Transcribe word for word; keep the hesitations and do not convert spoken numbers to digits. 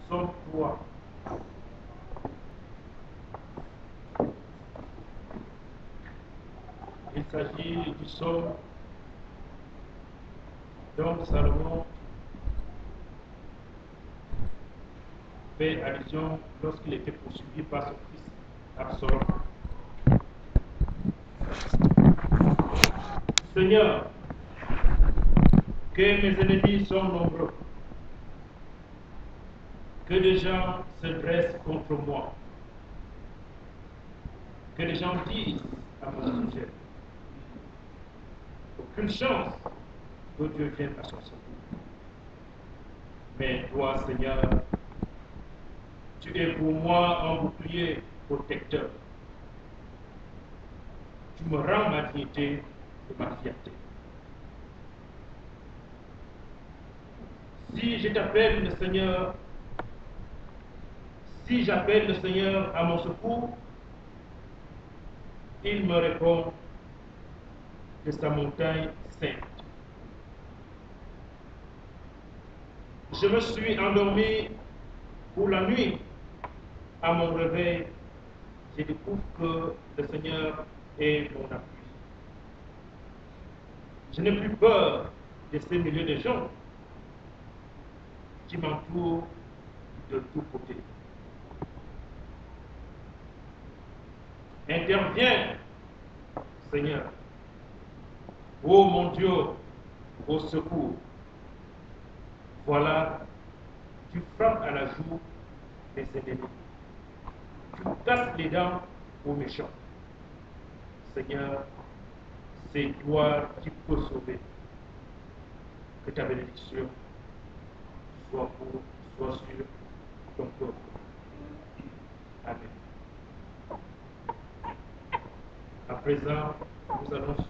Somme trois. Il s'agit du psaume dont Salomon fait allusion lorsqu'il était poursuivi par son fils Absalom. Seigneur, que mes ennemis sont nombreux, que des gens se dressent contre moi, que les gens disent à mon sujet, aucune chance que Dieu vienne à son secours. Mais toi, Seigneur, tu es pour moi un bouclier protecteur. Tu me rends ma dignité et ma fierté. Si je t'appelle le Seigneur, si j'appelle le Seigneur à mon secours, il me répond de sa montagne sainte. Je me suis endormi pour la nuit. À mon réveil, je découvre que le Seigneur est mon appui. Je n'ai plus peur de ces milliers de gens qui m'entourent de tous côtés. Interviens, Seigneur. Ô mon Dieu, au secours. Voilà, tu frappes à la joue des ennemis. Tu casses les dents aux méchants. Seigneur, c'est toi qui peux sauver. Que ta bénédiction soit pour, soit sur ton peuple. Amen. À présent, nous allons